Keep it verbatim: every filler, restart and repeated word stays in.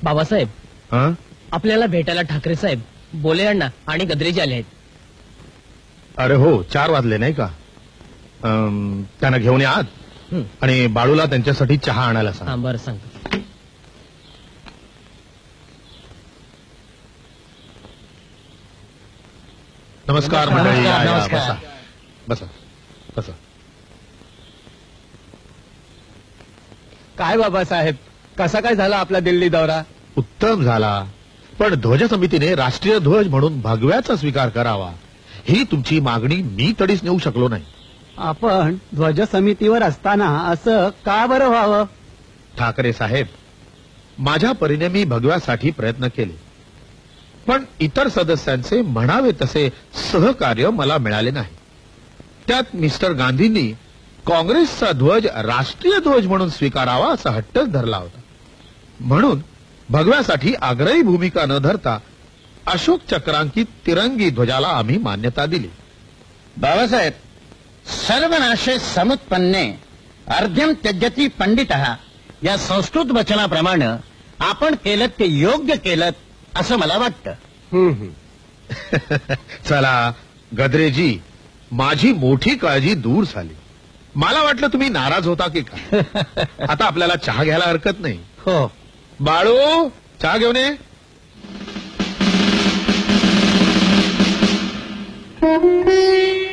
बाबासाहेब, हं? आपल्याला भेटायला ठाकरे साहेब, बोले अण्णा आणि गद्रेजी आले आहेत. अरे हो, चार वाजले नाही का? अं, त्यांना घेऊन या आत. हं. आणि बाळूला त्यांच्यासाठी चहा आणायला हा सांग. बरं सांगतो. नमस्कार नमस्कार, मंडळी, या, या, नमस्कार. बसा बसा बसा. काय बाबासाहेब, कसा काय झाला आपला दिल्ली दौरा? उत्तम झाला, पण ध्वज समितीने राष्ट्रीय ध्वज म्हणून भगव्याचा स्वीकार करावा ही तुमची मागणी मी तडीच नेऊ शकलो नाही. आपण ध्वज समितीवर असताना असं का बरं व्हावं? ठाकरे साहेब, माझ्या परीने मी भगव्यासाठी प्रयत्न केले, पण इतर सदस्यांचे म्हणावे तसे सहकार्य मला मिळाले नाही. त्यात मिस्टर गांधींनी काँग्रेसचा ध्वज राष्ट्रीय ध्वज म्हणून स्वीकारावा असा हट्टच धरला होता. म्हणून भगव्यासाठी आग्रही भूमिका न धरता अशोक चक्रांकित तिरंगी ध्वजाला आम्ही मान्यता दिली. बाबासाहेब, सर्वनाशे समुत्पन्ने अर्ध्यम त्यजती पंडितः या संस्कृत वचनाप्रमाणे आपण केलं ते योग्य केलं असं मला वाटतं. चला गद्रेजी, माझी मोठी काळजी दूर झाली. मला वाटलं तुम्ही नाराज होता की काय. आता आपल्याला चहा घ्यायला हरकत नाही. हो. बाळू, चहा घेऊन ये. Thank you.